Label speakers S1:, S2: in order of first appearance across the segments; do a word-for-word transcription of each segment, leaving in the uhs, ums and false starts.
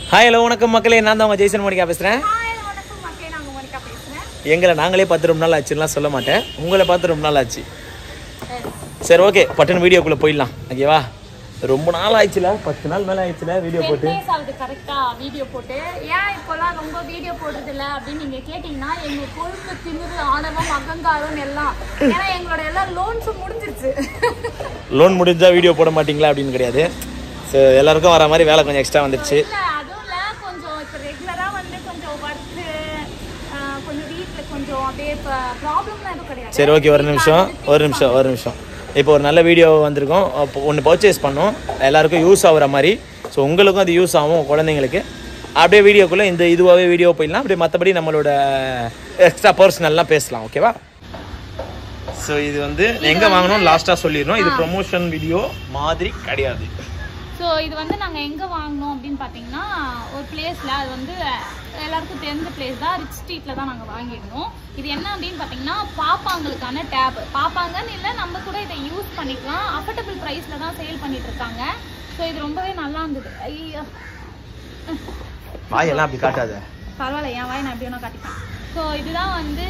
S1: Hi hello வணக்கம் மக்களே, நான் தான் உங்கள் ஜெய்சன் மோனிகா பேசுகிறேன். எங்களை நாங்களே பார்த்து ரொம்ப நாள் ஆச்சுலாம் சொல்ல மாட்டேன், உங்களை பார்த்து ரொம்ப நாள் ஆச்சு. சரி ஓகே, பட்டன் வீடியோக்குள்ளே போயிடலாம். ஓகேவா? ரொம்ப நாள் ஆயிடுச்சுல, பத்து நாள் மேலே ஆயிடுச்சுல வீடியோ போட்டு.
S2: கரெக்டாக வீடியோ போட்டு ஏன் இப்போலாம் ரொம்ப வீடியோ போடுறது இல்லை அப்படின்னு நீங்கள் கேட்டிங்கன்னா, எங்கள் கொழுப்பு திமிரு ஆணவம் அகங்காரம் எல்லாம், ஏன்னா எங்களோட எல்லாம் லோன்ஸும் முடிஞ்சிருச்சு.
S1: லோன் முடிஞ்சால் வீடியோ போட மாட்டிங்களா அப்படின்னு கிடையாது. ஸோ எல்லாருக்கும் வர மாதிரி வேலை கொஞ்சம் எக்ஸ்ட்ரா வந்துடுச்சு.
S2: அதுவும் இல்லை, கொஞ்சம் இப்போ ரெகுலராக வந்து கொஞ்சம் ஒர்க்கு, கொஞ்சம் வீட்டில் கொஞ்சம் அப்படியே இப்போ ப்ராப்ளம்லாம் எதுவும் கிடையாது. சரி
S1: ஓகே, ஒரு நிமிஷம் ஒரு நிமிஷம் ஒரு நிமிஷம் இப்போ ஒரு நல்ல வீடியோ வந்திருக்கோம். ஒன்று பர்ச்சேஸ் பண்ணோம், எல்லாருக்கும் யூஸ் ஆகுற மாதிரி. ஸோ உங்களுக்கும் அது யூஸ் ஆகும், குழந்தைங்களுக்கு. அப்படியே வீடியோக்குள்ளே இந்த இதுவாகவே வீடியோ போயிடலாம். அப்படியே மற்றபடி நம்மளோட எக்ஸ்ட்ரா பர்சனல்லாம் பேசலாம். ஓகேவா? ஸோ இது வந்து எங்கே வாங்கணும் லாஸ்ட்டாக சொல்லிடணும். இது ப்ரொமோஷன் வீடியோ மாதிரி கிடையாது.
S2: ஸோ இது வந்து நாங்கள் எங்கே வாங்கினோம் அப்படின்னு பார்த்தீங்கன்னா, ஒரு பிளேஸில், அது வந்து எல்லாருக்கும் தெரிஞ்ச பிளேஸ் தான், ரிச் ஸ்ட்ரீட்டில் தான் நாங்கள் வாங்கியிருந்தோம். இது என்ன அப்படின்னு பார்த்தீங்கன்னா, பாப்பாங்களுக்கான டேப். பாப்பாங்கன்னு இல்லை, நம்ம கூட இதை யூஸ் பண்ணிக்கலாம். அஃபோர்டபுள் ப்ரைஸில் தான் சேல் பண்ணிட்டு இருக்காங்க. ஸோ இது ரொம்பவே நல்லா இருந்தது. ஐயோ,
S1: வாயெல்லாம் அப்படி காட்டாத.
S2: பரவாயில்ல, என் வாய் நான் எப்படி வேணா காட்டிப்பேன். ஸோ இதுதான் வந்து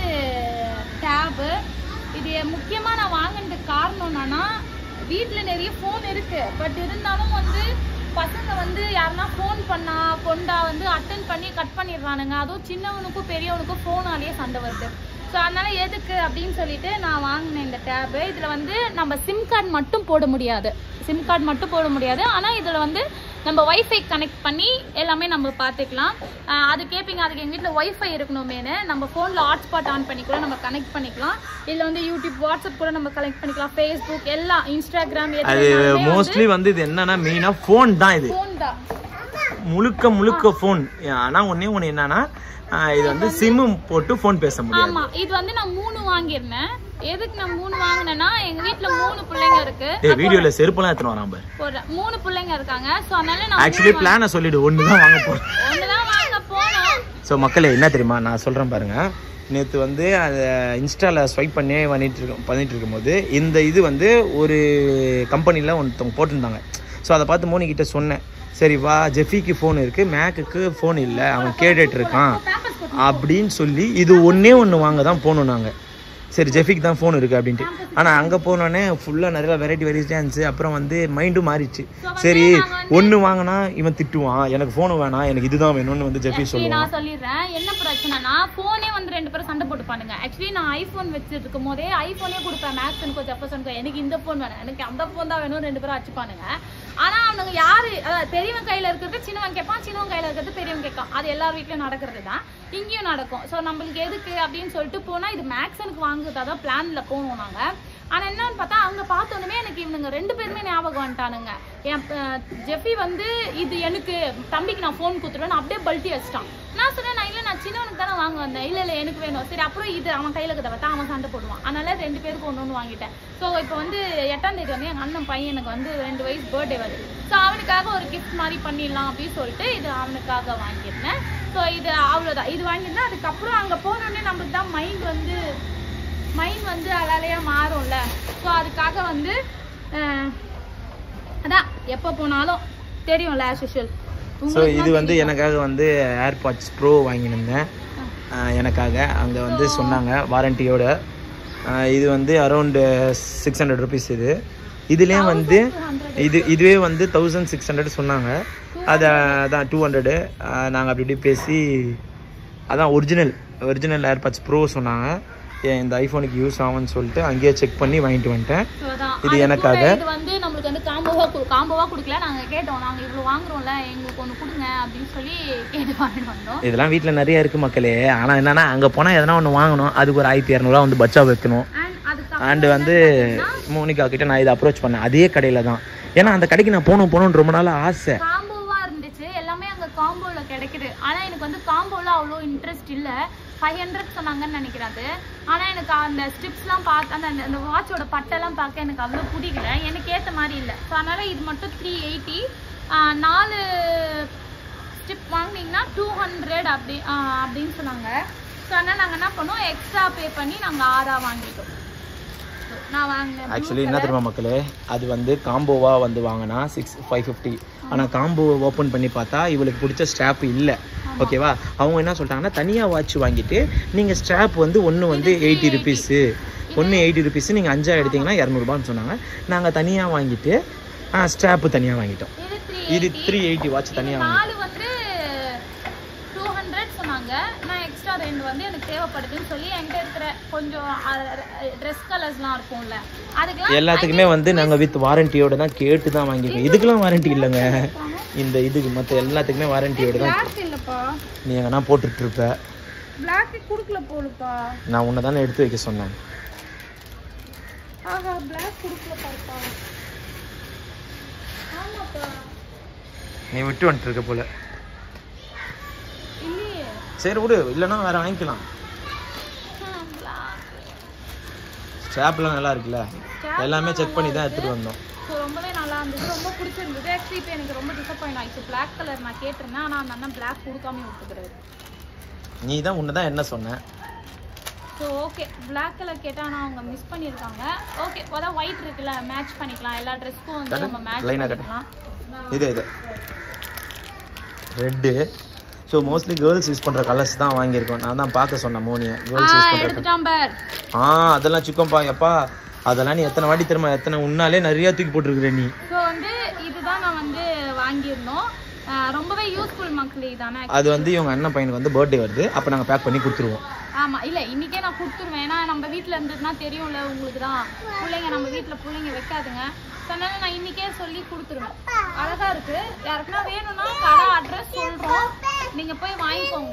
S2: டேபு. இது முக்கியமாக நான் வாங்கினதுக்கு காரணம் என்னன்னா, வீட்டில் நிறைய ஃபோன் இருக்கு, பட் இருந்தாலும் வந்து பசங்க வந்து யாருன்னா ஃபோன் பண்ணா கொண்டா வந்து அட்டன் பண்ணி கட் பண்ணிடுறானுங்க. அதுவும் சின்னவனுக்கும் பெரியவனுக்கும் ஃபோனாலேயே சண்டை வருது. ஸோ அதனால எதுக்கு அப்படின்னு சொல்லிட்டு நான் வாங்கினேன் இந்த டேபு. இதில் வந்து நம்ம சிம் கார்டு மட்டும் போட முடியாது, சிம் கார்டு மட்டும் போட முடியாது. ஆனால் இதில் வந்து நம்ம ஒய்ஃபை கனெக்ட் பண்ணி எல்லாமே நம்ம பார்த்துக்கலாம். அது கேட்பீங்க, அதுக்கு எங்கள் வீட்டில் ஒய்ஃபை இருக்கணுமேனு. நம்ம ஃபோனில் ஹாட்ஸ்பாட் ஆன் பண்ணி கூட நம்ம கனெக்ட் பண்ணிக்கலாம். இதில் வந்து யூடியூப், வாட்ஸ்அப் கூட நம்ம கனெக்ட் பண்ணிக்கலாம், ஃபேஸ்புக் எல்லாம், இன்ஸ்டாகிராம்.
S1: அது மோஸ்ட்லி வந்து இது என்னன்னா, மெயினாக ஃபோன் தான். இது
S2: ஃபோன் தான்,
S1: முழுக்க முழுக்க ஃபோன். ஆனால் ஒன்றே ஒன்று என்னன்னா, இது வந்து சிம்மு போட்டு ஃபோன் பேச முடியும்.
S2: ஆமா, இது வந்து நான் மூணு வாங்கியிருந்தேன். எதுக்கு நான் மூணு வாங்கினேன்னா, எங்க வீட்ல மூணு பிள்ளைங்க இருக்கு.
S1: ஏய், வீடியோல செருப்பெல்லாம் எடுத்துட்டு வரான் பாரு.
S2: ஒரு மூணு பிள்ளைங்க இருக்காங்க. சோ அதனால நான்
S1: ஆக்சுவலி பிளான சொல்லிடு, ஒன்னு தான் வாங்க போறேன்.
S2: ஒன்னு தான் வாங்க போறோம்.
S1: சோ மக்களே, என்ன தெரியுமா நான் சொல்றேன் பாருங்க. நேற்று வந்து அதை இன்ஸ்டால ஸ்வைப் பண்ணி பண்ணிட்டு இருக்கோம் பண்ணிட்டு இருக்கும்போது இந்த இது வந்து ஒரு கம்பெனியில் ஒருத்தவங்க போட்டிருந்தாங்க. ஸோ அதை பார்த்து மோனி கிட்ட சொன்னேன், சரி வா, ஜெஃபிக்கு ஃபோன் இருக்குது, மேக்குக்கு ஃபோன் இல்லை, அவன் கேட்டுட்டு இருக்கான் அப்படின்னு சொல்லி இது ஒன்றே ஒன்று வாங்க தான் போகணும் நாங்கள். சரி, ஜெஃபிக்கு தான் ஃபோன் இருக்குது அப்படின்ட்டு. ஆனால் அங்கே போனோடனே ஃபுல்லாக நிறையா வெரைட்டி வெரைட்டியாக இருந்துச்சு. அப்புறம் வந்து மைண்டும் மாறிடுச்சு. சரி, ஒன்று வாங்கினா இவன் திட்டுவான், எனக்கு ஃபோனு வேணாம், எனக்கு இதுதான் வேணும்னு வந்து ஜெஃபி சொல்லுவான்.
S2: நான் சொல்லிடுறேன் என்ன பிரச்சனைனா, ஃபோனே வந்து ரெண்டு பேரும் சண்டை போட்டு பாருங்க. ஆக்சுவலி நான் ஐஃபோன் வச்சிருக்கும் போதே ஐஃபோனே கொடுப்பேன், மேக்ஸனுக்கோ ஜெஃபர்சனுக்கோ, எனக்கு இந்த ஃபோன் வேணும், எனக்கு அந்த ஃபோன் தான் வேணும், ரெண்டு பேரும் அடிச்சுப்பானுங்க. ஆனால் அவனுங்க யாரு, அதாவது பெரியவன் கையில் இருக்கிறது சின்னவன் கேட்பான், சின்னவன் கையில் இருக்கிறது பெரியவன் கேட்பான். அது எல்லார் வீட்லையும் நடக்கிறது தான், இங்கேயும் நடக்கும். ஸோ நம்மளுக்கு எதுக்கு அப்படின்னு சொல்லிட்டு போனால், இது மேக்ஸனுக்கு வாங்குறதா தான் பிளானில் போனோம் நாங்கள். ஆனால் என்னன்னு பார்த்தா, அங்கே பார்த்தோன்னே எனக்கு இவனுங்க ரெண்டு பேருமே ஞாபகம் வந்துட்டானுங்க. என் ஜெஃபி வந்து இது எனக்கு தம்பிக்கு நான் ஃபோன் கொடுத்துருவேன், அப்படியே பல்ட்டி வச்சிட்டான். நான் சொன்னேன், நான் இல்லை, நான் சின்னவனுக்கு தானே வாங்க வந்தேன், இல்லை இல்லை எனக்கு வேணும். சரி, அப்புறம் இது அவன் கையில் இருக்கிறத பார்த்தா அவன் சண்டை போடுவான். அதனால ரெண்டு பேருக்கு ஒன்று ஒன்று வாங்கிட்டேன். ஸோ இப்போ வந்து எட்டாம் தேதி வந்து எங்கள் அண்ணன் பையனுக்கு வந்து ரெண்டு வயசு பர்த்டே வருது. ஸோ அவனுக்காக ஒரு கிஃப்ட் மாதிரி பண்ணிடலாம் அப்படின்னு சொல்லிட்டு இது அவனுக்காக வாங்கியிருந்தேன். ஸோ இது அவ்வளோதான், இது வாங்கியிருந்தேன். அதுக்கப்புறம் அங்கே போனோடனே நம்மளுக்கு தான் மைண்ட் வந்து மைண்ட் வந்து அலையா மாறும்ல. ஸோ அதுக்காக வந்து அதான் எப்போ போனாலும் தெரியும்ல, ஆஸ் யூஷுவல்.
S1: ஸோ இது வந்து எனக்காக வந்து ஏர்பாட்ஸ் ப்ரோ வாங்கியிருந்தேன் எனக்காக. அங்கே வந்து சொன்னாங்க வாரண்டியோட. இது வந்து அரௌண்டு சிக்ஸ் ஹண்ட்ரட் ருபீஸ். இது இதுலேயே வந்து இது இதுவே வந்து தௌசண்ட் சிக்ஸ் ஹண்ட்ரட் சொன்னாங்க. அதை அதான் டூ ஹண்ட்ரடு நாங்கள் அப்படி இப்படி பேசி அதான் ஒரிஜினல் ஒரிஜினல் ஏர்பாட்ஸ் ப்ரோ சொன்னாங்க. இந்த ஐஃபோனுக்கு யூஸ் ஆகும்னு சொல்லிட்டு அங்கேயே செக் பண்ணி வாங்கிட்டு வந்துட்டேன். இது எனக்காக.
S2: இது வந்து நம்மளுக்கு வந்து காம்போவா காம்போவா கொடுக்கல, நாங்கள் கேட்டோம், நாங்கள் இவ்வளோ வாங்குறோம்ல, எங்களுக்கு ஒன்று கொடுங்க அப்படின்னு சொல்லி கேட்டு வாங்கிட்டு வந்தோம்.
S1: இதெல்லாம் வீட்டில் நிறைய இருக்குது மக்களே. ஆனால் என்னன்னா, அங்கே போனால் எதனா ஒன்று வாங்கணும், அதுக்கு ஒரு ஆயிரத்தி இரநூறுவா வந்து பட்சா வைக்கணும். அண்டு வந்து மோனிகா கிட்ட நான் இதை அப்ரோச் பண்ணேன், அதே கடையில் தான். ஏன்னா அந்த கடைக்கு நான் போகணும் போகணுன்னு ரொம்ப நாள் ஆசை.
S2: காம்போவா இருந்துச்சு, எல்லாமே அங்கே காம்போவில் கிடைக்குது. ஆனால் எனக்கு வந்து காம்போவில் அவ்வளோ இன்ட்ரெஸ்ட் இல்லை. ஃபைவ் ஹண்ட்ரட் சொன்னாங்கன்னு நினைக்கிறாது. ஆனால் எனக்கு அந்த ஸ்ட்ரிப்ஸ்லாம் பார்த்து அந்த அந்த வாட்சோட பட்டெல்லாம் பார்க்க எனக்கு அவ்வளோ பிடிக்கல, எனக்கு ஏற்ற மாதிரி இல்லை. ஸோ அதனால் இது மட்டும் த்ரீ எயிட்டி நாலு ஸ்ட்ரிப் வாங்கினீங்கன்னா டூ ஹண்ட்ரட் அப்படி அப்படின்னு சொன்னாங்க. ஸோ அதனால் நாங்கள் என்ன பண்ணோம், எக்ஸ்ட்ரா பே பண்ணி நாங்கள் ஆறாக வாங்கிட்டோம். நான் வாங்கினேன்.
S1: ஆக்சுவலி என்ன தெரியுமா மக்களே, அது வந்து காம்போவாக வந்து வாங்கினா சிக்ஸ் ஃபைவ் ஃபிஃப்டி. ஆனால் காம்போ ஓப்பன் பண்ணி பார்த்தா இவளுக்கு பிடிச்ச ஸ்ட்ராப் இல்லை. ஓகேவா, அவங்க என்ன சொல்லிட்டாங்கன்னா தனியாக வாட்ச் வாங்கிட்டு நீங்கள் ஸ்ட்ராப் வந்து ஒன்று வந்து எயிட்டி ருபீஸு ஒன்று எயிட்டி ருபீஸு நீங்கள் அஞ்சாக எடுத்திங்கன்னா இரநூறுபான்னு சொன்னாங்க. நாங்கள் தனியாக வாங்கிட்டு ஸ்ட்ராப்பு தனியாக வாங்கிட்டோம். இது த்ரீ எயிட்டி வாட்ச் தனியாக வாங்கிட்டோம்.
S2: நான் எக்ஸ்ட்ரா ரெண்டு வந்து எனக்கு தேவைப்படுதுன்னு சொல்லி என்கிட்ட இருக்கிற கொஞ்சம் ட்ரெஸ் கலர்ஸ்லாம் இருக்கும்ல அதுக்கெல்லாம்
S1: எல்லாத்துக்குமே வந்து நாங்கள் வித் வாரண்டியோட தான் கேட்டு தான் வாங்கிக்கோம். இதுக்கெல்லாம் வாரண்டி இல்லைங்க, இந்த இதுக்கு மற்ற எல்லாத்துக்குமே வாரண்டியோட தான்.
S2: இல்லைப்பா,
S1: நீ எங்கன்னா போட்டுட்டு இருப்ப.
S2: பிளாக் கொடுக்கல போலுப்பா,
S1: நான் உன்னை தானே எடுத்து வைக்க சொன்னேன்.
S2: ஆஹா, பிளாக் கொடுக்கல பாருப்பா. ஆமாப்பா,
S1: நீ விட்டு வந்துட்டு இருக்க போல. சரி விடு, இல்லைன்னா வேற வாங்கிக்கலாம். ஸ்ட்ராப்லாம் நல்லா இருக்குல்ல, எல்லாமே செக் பண்ணி தான் எடுத்துட்டு வந்தோம்.
S2: ஸோ ரொம்பவே நல்லா இருந்தது, ரொம்ப பிடிச்சிருந்தது. ஆக்சுவலி இப்போ எனக்கு ரொம்ப டிசப்பாயிண்ட் ஆயிடுச்சு. பிளாக் கலர் நான் கேட்டிருந்தேன், ஆனால் அந்த அண்ணன் பிளாக் கொடுக்காம விட்டுக்கிறது.
S1: நீ தான் உன்னை தான் என்ன சொன்னேன்.
S2: ஸோ ஓகே, பிளாக் கலர் கேட்டால் ஆனால் அவங்க மிஸ் பண்ணியிருக்காங்க. ஓகே, அதான் ஒயிட் இருக்குல்ல, மேட்ச் பண்ணிக்கலாம். எல்லா ட்ரெஸ்க்கும் வந்து நம்ம மேட்ச் பண்ணிக்கலாம்.
S1: இது இது ரெட்டு. ஸோ மோஸ்ட்லி கேர்ள்ஸ் யூஸ் பண்ணுற கலர்ஸ் தான் வாங்கியிருக்கோம். நான் தான் பார்க்க சொன்னேன் மோனியை, கேர்ள்ஸ் யூஸ் பண்ணுற. ஆ அதெல்லாம் சிக்கம்பா எப்பா, அதெல்லாம் நீ எத்தனை வாட்டி திரும்ப எத்தனை உன்னாலே நிறைய தூக்கி போட்டுருக்குற நீ.
S2: ஸோ வந்து இதுதான் நான் வந்து வாங்கியிருந்தோம். ரொம்பவே யூஸ்ஃபுல் மக்களே தானே.
S1: அது வந்து இவங்க அண்ணன் பையனுக்கு வந்து பர்த்டே வருது, அப்போ நாங்கள் பேக் பண்ணி கொடுத்துருவோம்.
S2: ஆமாம், இல்லை இன்றைக்கே நான் கொடுத்துருவேன். ஏன்னா நம்ம வீட்டில் இருந்ததுன்னா தெரியும்ல உங்களுக்கு தான், பிள்ளைங்க நம்ம வீட்டில் பிள்ளைங்க வைக்காதுங்க. அதனால நான் இன்றைக்கே சொல்லி கொடுத்துருவேன். அழகாக இருக்குது. யாருக்குன்னா வேணும்னா கடை அட்ரஸ் சொல்கிறோம், நீங்கள் போய் வாங்கிக்கோங்க.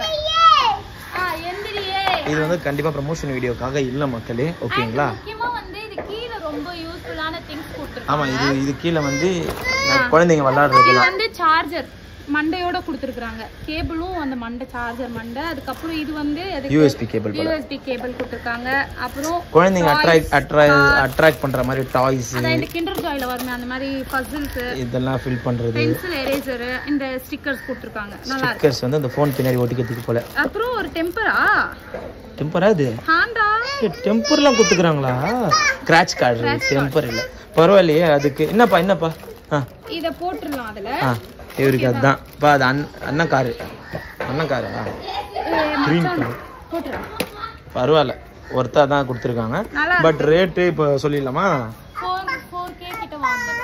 S2: ஆ எந்திரியே. இது
S1: வந்து கண்டிப்பாக ப்ரமோஷன் வீடியோக்காக இல்லை மக்களே, ஓகேங்களா.
S2: முக்கியமாக வந்து இது கீழே ரொம்ப யூஸ்ஃபுல்லான திங்ஸ் கொடுத்துருக்கோம்.
S1: ஆமாம், இது இது கீழே வந்து குழந்தைங்க விளாடுறது.
S2: இது வந்து சார்ஜர் மண்டையோட கொடுத்துருக்காங்க, கேபிளும் அந்த மண்டை சார்ஜர் மண்டை. அதுக்கப்புறம் இது வந்து
S1: யூஎஸ்பி கேபிள்
S2: யூஎஸ்பி கேபிள் கொடுத்துருக்காங்க. அப்புறம்
S1: குழந்தைங்க அட்ராக்ட் அட்ராக்ட் அட்ராக்ட் பண்ற மாதிரி டாய்ஸ்,
S2: அதான் இந்த கிண்டர் ஜாய்ல வருமே அந்த மாதிரி பசில்ஸ்
S1: இதெல்லாம் ஃபில் பண்றது,
S2: பென்சில் எரேசர், இந்த ஸ்டிக்கர்ஸ் கொடுத்துருக்காங்க. நல்லா இருக்கு.
S1: ஸ்டிக்கர்ஸ் வந்து அந்த ஃபோன் பின்னாடி ஒட்டிக்கிறதுக்கு போல.
S2: அப்புறம் ஒரு டெம்பரா
S1: டெம்பரா இது
S2: ஹாண்டா
S1: டெம்பர்லாம் கொடுத்துக்கறாங்களா? ஸ்கிராட்ச் கார்டு டெம்பர் இல்ல, பரவாயில்லையே. அதுக்கு என்னப்பா என்னப்பா
S2: இத போட்டுறலாம் அதுல.
S1: இவருக்கு அதுதான் பா, அது அண்ணன் காரு. அண்ணன் காரு கிரீன் கலர்
S2: போட்டுறலாம்,
S1: பரவாயில்ல. ஒருத்தா தான் கொடுத்துருக்காங்க. பட் ரேட்டு இப்போ சொல்லிடலாமா?
S2: ஃபோர் கே கிட்ட வாங்குறேன்.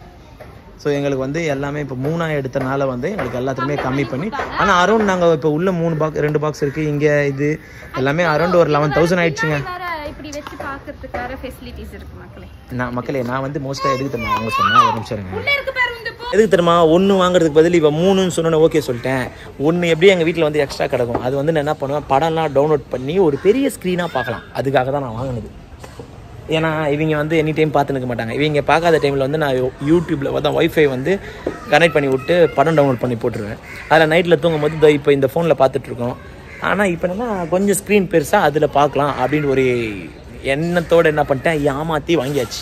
S1: ஸோ எங்களுக்கு வந்து எல்லாமே இப்போ மூணாக எடுத்தனால வந்து எங்களுக்கு எல்லாத்துக்குமே கம்மி பண்ணி, ஆனால் அரௌண்ட் நாங்கள் இப்போ உள்ள மூணு பாக்ஸ் ரெண்டு பாக்ஸ் இருக்குது இங்கே, இது எல்லாமே அரௌண்ட் ஒரு லெவன் தௌசண்ட் ஆயிடுச்சுங்க.
S2: இப்படி வச்சு பார்க்கறதுக்கு வேற ஃபெசிலிட்டிஸ் இருக்கு மக்களே.
S1: நான் மக்களே நான் வந்து மோஸ்ட்டாக எதுக்கு தெரியுமா அவங்க சொன்னேன், ஒரு நிமிஷம் இருங்க. எதுக்கு தெரியுமா, ஒன்று வாங்குறதுக்கு பதில் இப்போ மூணுன்னு சொன்னோன்னே ஓகே சொல்லிட்டேன். ஒன்று எப்படி எங்கள் வீட்டில் வந்து எக்ஸ்ட்ரா கிடக்கும், அது வந்து நான் என்ன பண்ணுவேன், படம்லாம் டவுன்லோட் பண்ணி ஒரு பெரிய ஸ்க்ரீனாக பார்க்கலாம். அதுக்காக தான் நான் வாங்கினது. ஏன்னா இவங்க வந்து எனி டைம் பார்த்து நிற்க மாட்டாங்க. இவங்க பார்க்காத டைமில் வந்து நான் யூடியூப்பில் வந்து ஒய்ஃபை வந்து கனெக்ட் பண்ணி விட்டு படம் டவுன்லோட் பண்ணி போட்டுருவேன். அதில் நைட்டில் தூங்கும் போது இப்போ இந்த ஃபோனில் பார்த்துட்ருக்கோம். ஆனால் இப்போ என்னன்னா கொஞ்சம் ஸ்க்ரீன் பெருசாக அதில் பார்க்கலாம் அப்படின்னு ஒரு எண்ணத்தோடு என்ன பண்ணிட்டேன், ஏமாற்றி வாங்கியாச்சு.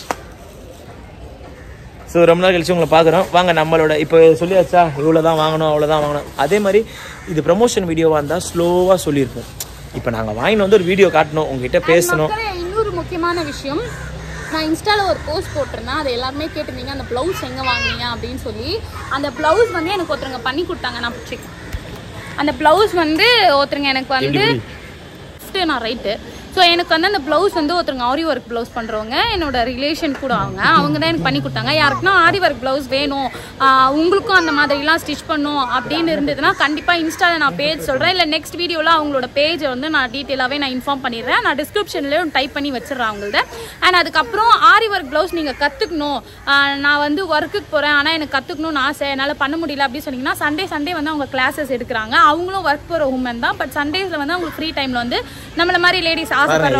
S1: ஸோ ரொம்ப நாள் கழிச்சு உங்களை பார்க்குறோம். வாங்க நம்மளோட இப்போ சொல்லியாச்சா, இவ்வளோ தான் வாங்கணும் அவ்வளோ தான் வாங்கணும். அதே மாதிரி இது ப்ரமோஷன் வீடியோவாக இருந்தால் ஸ்லோவாக சொல்லியிருப்போம். இப்போ நாங்கள் வாங்கிட்டு வந்து ஒரு வீடியோ காட்டணும், உங்ககிட்ட பேசணும்.
S2: இன்னொரு முக்கியமான விஷயம், நான் இன்ஸ்டாவில் ஒரு போஸ்ட் போட்டிருந்தேன், அதை எல்லாருமே கேட்டிருந்தீங்க, அந்த ப்ளவுஸ் எங்கே வாங்கினீங்க அப்படின்னு சொல்லி. அந்த ப்ளவுஸ் வந்து எனக்கு ஒருத்தருங்க பண்ணி கொடுத்தாங்க. நான் பிடிச்சிக்கேன் அந்த ப்ளவுஸ் வந்து ஒருத்தருங்க எனக்கு வந்து ஃபஸ்ட்டு நான் ரைட்டு. ஸோ எனக்கு வந்து அந்த ப்ளவுஸ் வந்து ஒருத்தருங்க ஆரி ஒர்க் ப்ளவுஸ் பண்ணுறவங்க, என்னோட ரிலேஷன் கூட அவங்க அவங்க தான் எனக்கு பண்ணி கொடுத்தாங்க. யாருக்குன்னா ஆரி ஒர்க் ப்ளவுஸ் வேணும், உங்களுக்கும் அந்த மாதிரிலாம் ஸ்டிச் பண்ணும் அப்படின்னு இருந்ததுன்னா கண்டிப்பாக இன்ஸ்டாவில் நான் பேஜ் சொல்கிறேன், இல்லை நெக்ஸ்ட் வீடியோவில் அவங்களோட பேஜை வந்து நான் டீட்டெயிலாகவே நான் இன்ஃபார்ம் பண்ணிடுறேன். நான் டிஸ்கிரிப்ஷன்லேயும் டைப் பண்ணி வச்சிடறேன் அவங்கள்ட்ட. அண்ட் அதுக்கப்புறம் ஆரி ஒர்க் ப்ளவுஸ் நீங்கள் கற்றுக்கணும், நான் வந்து ஒர்க்குக்கு போகிறேன் ஆனால் எனக்கு கற்றுக்கணும்னு ஆசை, என்னால் பண்ண முடியல அப்படின்னு சொன்னீங்கன்னா சண்டே சண்டே வந்து அவங்க கிளாஸஸ் எடுக்கிறாங்க. அவங்களும் ஒர்க் போகிற உமன் தான். பட் சண்டேஸில் வந்து அவங்களுக்கு ஃப்ரீ டைமில் வந்து நம்மள மாதிரி லேடிஸ்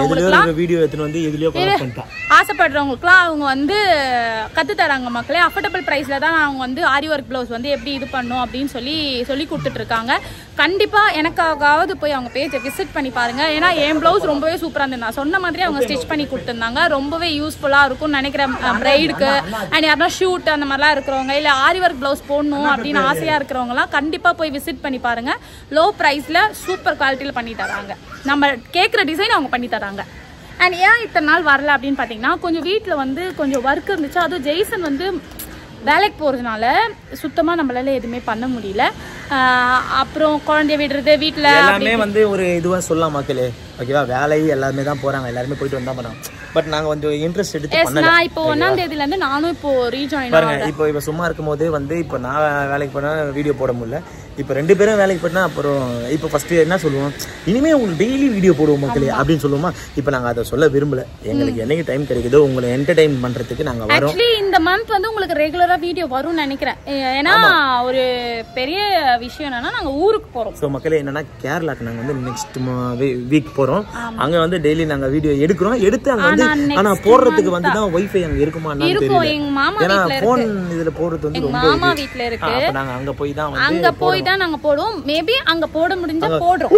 S2: ஆசைப்படுறவங்களுக்குலாம் அவங்க வந்து கத்து தராங்க மக்களே. அஃபோர்டபுள் பிரைஸ்ல தான் அவங்க வந்து ஆரி ஒர்க் ப்ளவுஸ் வந்து எப்படி இது பண்ணும் அப்படின்னு சொல்லி சொல்லி கொடுத்துட்டு இருக்காங்க. கண்டிப்பா எனக்காவது போய் அவங்க பேஜை விசிட் பண்ணி பாருங்க. ஏன்னா என் ப்ளவுஸ் ரொம்பவே சூப்பரா இருந்தது. நான் சொன்ன மாதிரி அவங்க ஸ்டிச் பண்ணி கொடுத்துருந்தாங்க. ரொம்பவே யூஸ்ஃபுல்லா இருக்கும்னு நினைக்கிறேன் பிரைடுக்கு. அண்ட் யாருன்னா ஷூட் அந்த மாதிரிலாம் இருக்கிறவங்க, இல்லை ஆரி ஒர்க் ப்ளவுஸ் போடணும் அப்படின்னு ஆசையா இருக்கிறவங்கலாம் கண்டிப்பா போய் விசிட் பண்ணி பாருங்க. லோ பிரைஸ்ல சூப்பர் குவாலிட்டியில பண்ணி தராங்க. நம்ம கேட்குற டிசைன் அவங்க பண்ணி தராங்க. அண்ட் ஏன் இத்தனை நாள் வரல அப்படின்னு பார்த்தீங்கன்னா கொஞ்சம் வீட்டில் வந்து கொஞ்சம் ஒர்க் இருந்துச்சு. அதுவும் ஜெய்சன் வந்து வேலைக்கு போகிறதுனால சுத்தமாக நம்மளால எதுவுமே பண்ண முடியல. அப்புறம் குழந்தைய விடுறது வீட்டில்
S1: எல்லாமே வந்து ஒரு இதுவாக சொல்லலாம் மக்களே, ஓகேவா? வேலை எல்லாருமே தான் போகிறாங்க, எல்லாருமே போயிட்டு வந்தால் பண்ணாங்க. பட் நாங்கள் கொஞ்சம் இன்ட்ரெஸ்ட் எடுத்து பண்ணல.
S2: நான் இப்போ ஒன்றாம் தேதியிலேருந்து நானும் இப்போ ரீஜாயின்
S1: பாருங்க. இப்போ இப்போ சும்மா இருக்கும் போதே வந்து இப்போ நான் வேலைக்கு போனால் வீடியோ போட முடியல. இப்போ ரெண்டு பேரும் வேலைக்கு போனால் அப்புறம் இப்போ ஃபஸ்ட்டு என்ன சொல்லுவோம், இனிமேல் உங்களுக்கு டெய்லி வீடியோ போடுவோம் மக்களே அப்படின்னு சொல்லுவோமா. இப்போ நாங்கள் அதை சொல்ல விரும்பல. எங்களுக்கு என்னைக்கு டைம் கிடைக்குதோ உங்களை என்டர்டைன் பண்ணுறதுக்கு நாங்கள் வரோம்.
S2: ஆக்சுவலி இந்த மந்த் வந்து உங்களுக்கு ரெகுலராக வீடியோ வரும்னு நினைக்கிறேன். ஏன்னா ஒரு பெரிய விஷயம் என்னன்னா நாங்கள் ஊருக்கு போகிறோம்.
S1: ஸோ மக்களே என்னன்னா கேரளாக்கு நாங்கள் வந்து நெக்ஸ்ட் வீக் போகிறோம். அங்கே வந்து டெய்லி நாங்கள் வீடியோ எடுக்கிறோம். எடுத்து அங்கே வந்து ஆனால் போடுறதுக்கு வந்து தான் வைஃபை அங்கே இருக்குமா
S2: இருக்கும். எங்க மாமா
S1: ஏன்னா ஃபோன் இதில் போடுறது வந்து ரொம்ப
S2: மாமா வீட்டில் இருக்கு.
S1: அப்போ நாங்கள் அங்கே போய் தான்
S2: அங்கே போய் தான் நாங்க போடுவோம். மேபி அங்க போட முடிஞ்சா போடுறோம்.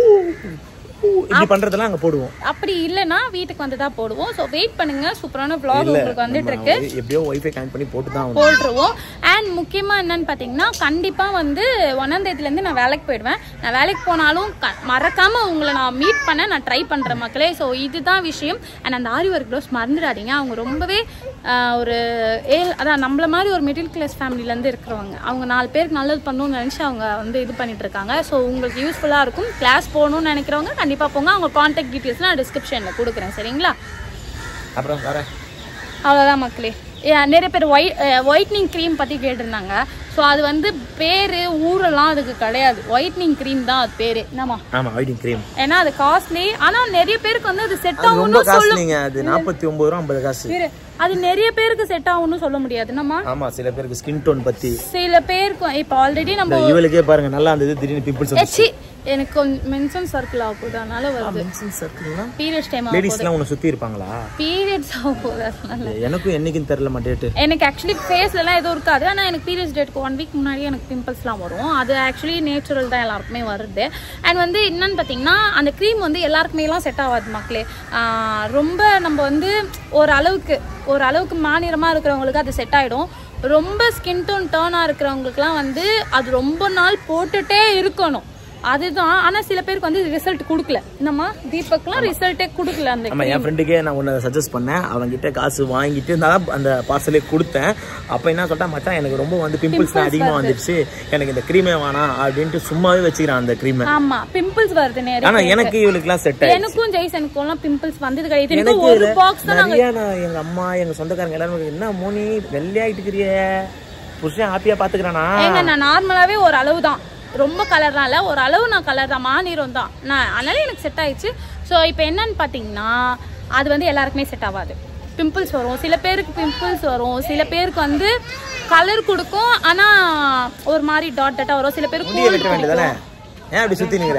S1: இப்படி பண்றதெல்லாம் அங்க போடுவோம்.
S2: அப்படி இல்லனா வீட்டுக்கு வந்து தான் போடுவோம். சோ வெயிட் பண்ணுங்க, சூப்பரான vlog உங்களுக்கு வந்துட்டு இருக்கு.
S1: எப்படியோ வைஃபை கனெக்ட் பண்ணி போட்டு தான்
S2: போடுறோம். அண்ட் முக்கியமா என்னன்னு பாத்தீங்கன்னா கண்டிப்பா வந்து ஒன்னாம் தேதியில இருந்து நான் வேலைக்கு போயிடுவேன். நான் வேலைக்கு போனாலும் மறக்காம உங்களை நான் மீட் பண்ண நான் ட்ரை பண்றேன் மக்களே. ஸோ இதுதான் விஷயம். அண்ட் அந்த ஆரி ஒர்க் ப்ளவுஸ் மறந்துடாதீங்க. அவங்க ரொம்பவே ஒரு ஏழு அதான் நம்மள மாதிரி ஒரு மிடில் கிளாஸ் ஃபேமிலில இருந்து இருக்கிறவங்க. அவங்க நாலு பேருக்கு நல்லது பண்ணணும்னு நினைச்சு அவங்க வந்து இது பண்ணிட்டு இருக்காங்க. ஸோ உங்களுக்கு யூஸ்ஃபுல்லா இருக்கும். கிளாஸ் போகணும்னு நினைக்கிறவங்க கண்டிப்பா போங்க. அவங்க கான்டாக்ட் டீடைல்ஸ் நான் டிஸ்கிரிப்ஷன்ல கொடுக்குறேன். சரிங்களா?
S1: அப்புறம் வரேன்.
S2: அவ்வளோதான் மக்களே. நிறைய பேர் ஒயிட் ஒயிட்னிங் க்ரீம் பற்றி கேட்டிருந்தாங்க. ஸோ அது வந்து பேர் ஊரெல்லாம் அதுக்கு கிடையாது. ஒயிட்னிங் க்ரீம் தான் அது பேர். என்னமா?
S1: ஆமாம், ஒயிட்னிங் க்ரீம்.
S2: ஏன்னா அது காஸ்ட்லி. ஆனால் நிறைய பேருக்கு வந்து அது செட் ஆகும்.
S1: ரொம்ப காஸ்ட்லிங்க. அது நாற்பத்தி ஒன்பது ரூபா ஐம்பது காசு.
S2: அது நிறைய பேருக்கு செட் ஆகும்னு சொல்ல முடியாது. நம்ம
S1: ஆமா, சில பேருக்கு ஸ்கின் டோன் பத்தி,
S2: சில பேருக்கு இப்போ ஆல்ரெடி நம்ம
S1: இவளுக்கே பாருங்க நல்லா இருந்தது, திடீர்னு பிம்பிள்ஸ் வந்துச்சு.
S2: எனக்கு மென்சன் சர்க்கிள் ஆக போகுது, அதனால வருது.
S1: மென்சன் சர்க்கிள்னா
S2: பீரியட்ஸ் டைம் ஆகும்.
S1: லேடிஸ்லாம் உன்னை சுத்தி இருப்பாங்களா?
S2: பீரியட்ஸ் ஆக போகுது அதனால.
S1: எனக்கும் என்னைக்குன்னு தெரியல டேட்.
S2: எனக்கு ஆக்சுவலி ஃபேஸ்ல எல்லாம் எதுவும் இருக்காது. ஆனால் எனக்கு பீரியட்ஸ் டேட்க்கு ஒன் வீக் முன்னாடியே எனக்கு பிம்பிள்ஸ்லாம் வரும். அது ஆக்சுவலி நேச்சுரல் தான், எல்லாருக்குமே வருது. அண்ட் வந்து என்னன்னு பார்த்தீங்கன்னா அந்த க்ரீம் வந்து எல்லாருக்குமே எல்லாம் செட் ஆகாது மக்களே. ரொம்ப நம்ம வந்து ஒரு அளவுக்கு ஒரு அளவுக்கு மாநிலமாக இருக்கிறவங்களுக்கு அது செட் ஆகிடும். ரொம்ப ஸ்கின் டோன் டர்னாக இருக்கிறவங்களுக்குலாம் வந்து அது ரொம்ப நாள் போட்டுட்டே இருக்கணும். அதுதான். ஆனா சில பேருக்கு வந்து ரிசல்ட் கொடுக்கல. நம்ம தீபக்லாம் ரிசல்ட்டே கொடுக்கல. அந்த
S1: ஆமா, என் ஃப்ரெண்டுக்கே நான் ஒன்று சஜஸ்ட் பண்ணேன். அவங்ககிட்ட காசு வாங்கிட்டு நான் அந்த பார்சலே கொடுத்தேன். அப்போ என்ன சொல்லிட்டா, மச்சான் எனக்கு ரொம்ப வந்து பிம்பிள்ஸ் அதிகமாக வந்துடுச்சு, எனக்கு இந்த க்ரீமே வேணாம் அப்படின்ட்டு சும்மாவே வச்சுக்கிறான் அந்த க்ரீமை.
S2: ஆமா, பிம்பிள்ஸ் வருது நேரா.
S1: ஆனா எனக்கு இவளுக்குலாம் செட் ஆயிடுச்சு.
S2: எனக்கும் ஜெய்சனுக்கும் பிம்பிள்ஸ் வந்தது கிடையாது. எனக்கு ஒரு பாக்ஸ் தான்.
S1: நிறைய நான் எங்க அம்மா எங்க சொந்தக்காரங்க எல்லாரும் என்ன மோனி வெள்ளையாயிட்டு இருக்கிறிய, புருஷன் ஹாப்பியா பாத்துக்கிறானா?
S2: ஏங்க நான் நார்மலாவே ஒரு அளவு தான், ரொம்ப கலர்லாம் இல்லை, ஒரு அளவு நான் கலர் தான், மாநிறம் தான் நான். அதனால எனக்கு செட் ஆயிடுச்சு. ஸோ இப்போ என்னன்னு பார்த்தீங்கன்னா அது வந்து எல்லாருக்குமே செட் ஆகாது. பிம்பிள்ஸ் வரும், சில பேருக்கு பிம்பிள்ஸ் வரும், சில பேருக்கு வந்து கலர் கொடுக்கும் ஆனால் ஒரு மாதிரி டாட் டாட்டாக வரும், சில பேருக்கு கோல்டு கொடுக்கும்.
S1: ஏன் அப்படி சுற்றி நிற்கிற?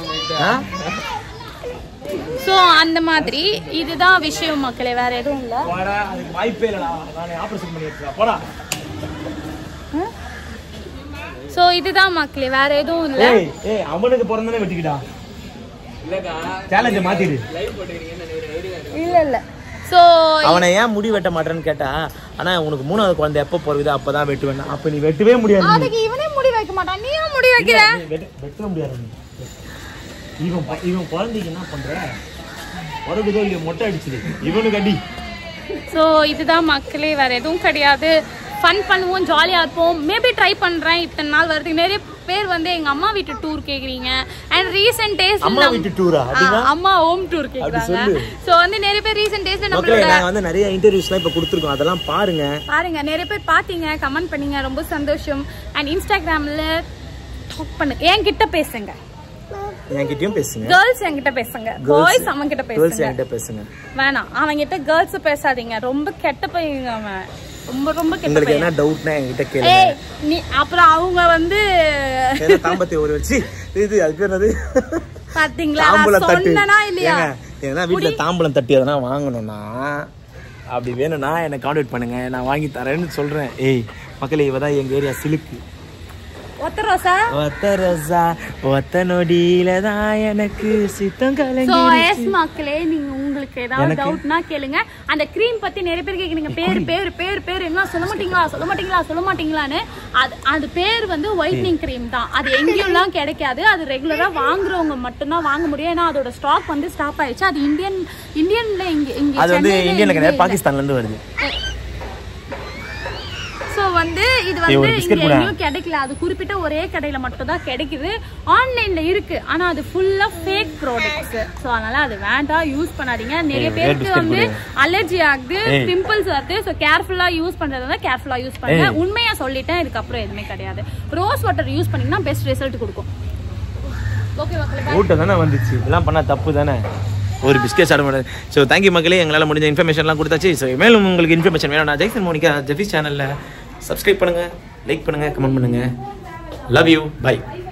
S2: ஸோ அந்த மாதிரி இதுதான் விஷயம் மக்களே, வேற எதுவும் இல்லை.
S1: வாய்ப்பே இல்லைடா, நான் ஆப்ரேஷன் பண்ணி வச்சிருக்கேன் போடா.
S2: சோ இதுதான் மக்களே, வேற எதுவும் இல்ல.
S1: ஏய் ஏய் அவனுக்கு பிறந்தனே வெட்டிக்கிடா. இல்லக்கா சேலஞ்ச் மாத்திடு. லைவ் போடுறீங்கன்னு நினைக்கிறேன்.
S2: இல்ல இல்ல. சோ
S1: அவனை ஏன் முடி வெட்ட மாட்டேன்னு கேட்டா, ஆனா உனக்கு மூணாவது குழந்தை எப்ப பிறகுதோ அப்பதான் வெட்டுவேன். அப்ப நீ வெட்டவே முடியாது.
S2: அதுக்கு இவனே முடி வைக்க மாட்டான், நீ ஏன் முடி வைக்கிற?
S1: வெட்டவே முடியாது. இவன் இவன் குழந்தைக்கு என்ன பண்ற? பிறகுதோ இல்லையோ மொட்டை அடிச்சுது இவனுக்கு அடி.
S2: சோ இதுதான் மக்களே, வேற எதுவும் கிடையாது. ஃபன் பண்ணுவோம், ஜாலியாக இருப்போம். மேபி ட்ரை பண்ணுறேன். இத்தனை நாள் வருது. நிறைய பேர் வந்து எங்கள் அம்மா வீட்டு டூர் கேட்குறீங்க. அண்ட் ரீசெண்ட் டேஸ்
S1: அம்மா வீட்டு டூரா?
S2: அம்மா ஹோம் டூர் கேட்குறாங்க. ஸோ வந்து நிறைய பேர் ரீசெண்ட் டேஸ்ல
S1: நம்மளோட நாங்கள் வந்து நிறைய இன்டர்வியூஸ்லாம் இப்போ கொடுத்துருக்கோம், அதெல்லாம் பாருங்க
S2: பாருங்க. நிறைய பேர் பார்த்தீங்க, கமெண்ட் பண்ணீங்க, ரொம்ப சந்தோஷம். அண்ட் இன்ஸ்டாகிராமில் டாக் பண்ணுங்க, என்கிட்ட பேசுங்க,
S1: என்கிட்டயும் பேசுங்க.
S2: கேர்ள்ஸ் என்கிட்ட பேசுங்க, பாய்ஸ் அவன் கிட்ட பேசுங்க.
S1: பேசுங்க
S2: வேணாம், அவங்க கிட்ட கேர்ள்ஸ் பேசாதீங்க, ரொம்ப கெட்ட பையங்க அவன், ரொம்ப ரொம்ப கெட்ட.
S1: உங்களுக்கு என்ன டவுட்னா என்கிட்ட கேளுங்க.
S2: ஏய் நீ அப்புறம் அவங்க வந்து
S1: என்ன தாம்பத்திய ஒரு வச்சி இது அது பேர் என்னது
S2: பாத்தீங்களா? நான் சொன்னனா இல்லையா?
S1: ஏன்னா வீட்ல தாம்பலம் தட்டி எதனா வாங்கணும்னா அப்படி வேணும்னா என்ன கான்டாக்ட் பண்ணுங்க, நான் வாங்கி தரேன்னு சொல்றேன். ஏய் மக்களே, இவதான் எங்க ஏரியா சிலுக்கு.
S2: ஒத்த ரோசா
S1: ஒத்த ரோசா ஒத்த நொடியில தான் எனக்கு சித்தம் கலங்கி.
S2: சோ எஸ் மக்களே, நீங்க உங்களுக்கு உங்களுக்கு ஏதாவது டவுட்னா கேளுங்க. அந்த க்ரீம் பத்தி நிறைய பேர் கேக்குறீங்க, பேர் பேர் பேர் பேர் என்ன சொல்ல மாட்டீங்களா சொல்ல மாட்டீங்களா சொல்ல மாட்டீங்களான்னு. அது அது பேர் வந்து ஒயிட்னிங் க்ரீம் தான். அது எங்கேயும்லாம் கிடைக்காது. அது ரெகுலரா வாங்குறவங்க மட்டும்தான் வாங்க முடியும். ஏன்னா அதோட ஸ்டாக் வந்து ஸ்டாப் ஆயிடுச்சு. அது இந்தியன் இந்தியன்ல இங்க இங்க
S1: அது வந்து இந்தியன்ல கிடையாது, பாகிஸ்தான்ல இருந்து வருது.
S2: ஸோ வந்து இது வந்து இங்க எங்கேயும் கிடைக்கல. அது குறிப்பிட்ட ஒரே கடையில மட்டும் தான் கிடைக்குது. ஆன்லைன்ல இருக்கு, ஆனா அது ஃபுல்லா ஃபேக் ப்ராடக்ட்ஸ். ஸோ அதனால அது வேண்டாம், யூஸ் பண்ணாதீங்க. நிறைய பேருக்கு வந்து அலர்ஜி ஆகுது, பிம்பிள்ஸ் வருது. ஸோ கேர்ஃபுல்லா யூஸ் பண்றதா கேர்ஃபுல்லா யூஸ் பண்ணுங்க. உண்மையா சொல்லிட்டேன், இதுக்கப்புறம் எதுவுமே கிடையாது. ரோஸ் வாட்டர் யூஸ் பண்ணீங்கன்னா பெஸ்ட் ரிசல்ட் கொடுக்கும். ஓகே மக்களே,
S1: ஊட்ட தானே வந்துச்சு, இதெல்லாம் பண்ணா தப்பு தானே. ஒரு பிஸ்கெட் சாப்பிட மாட்டேன். ஸோ தேங்க்யூ மக்களே, எங்களால் முடிஞ்ச இன்ஃபர்மேஷன்லாம் கொடுத்தாச்சு. ஸோ மேலும் உங்களுக்கு இன்ஃபர்மேஷன் வேணும்னா ஜெய்சன் மோனிகா ஜெஃபிஸ் சேனலில் சப்ஸ்கிரைப் பண்ணுங்கள், லைக் பண்ணுங்கள், கமெண்ட் பண்ணுங்கள். Love you, by.